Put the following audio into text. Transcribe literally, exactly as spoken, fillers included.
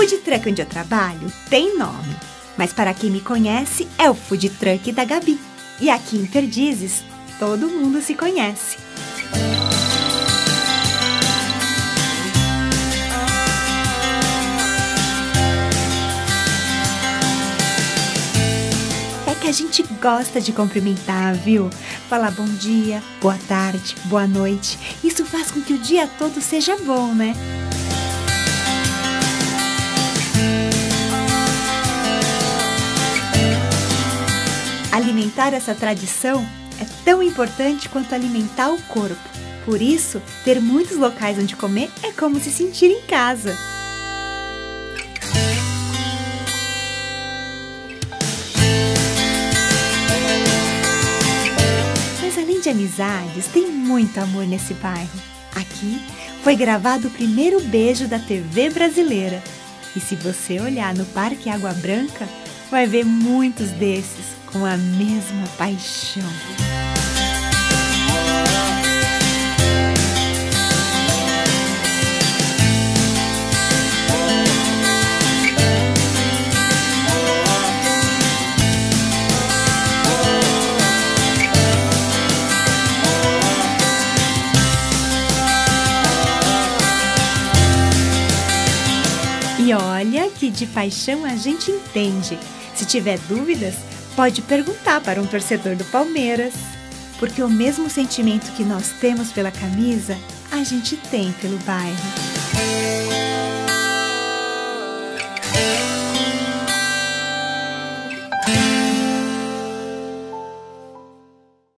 food truck onde eu trabalho tem nome, mas para quem me conhece é o food truck da Gabi. E aqui em Perdizes, todo mundo se conhece. É que a gente gosta de cumprimentar, viu? Falar bom dia, boa tarde, boa noite. Isso faz com que o dia todo seja bom, né? Alimentar essa tradição é tão importante quanto alimentar o corpo. Por isso, ter muitos locais onde comer é como se sentir em casa. Mas além de amizades, tem muito amor nesse bairro. Aqui foi gravado o primeiro beijo da T V brasileira. E se você olhar no Parque Água Branca, vai ver muitos desses com a mesma paixão. E olha que de paixão a gente entende. Se tiver dúvidas, pode perguntar para um torcedor do Palmeiras. Porque o mesmo sentimento que nós temos pela camisa, a gente tem pelo bairro.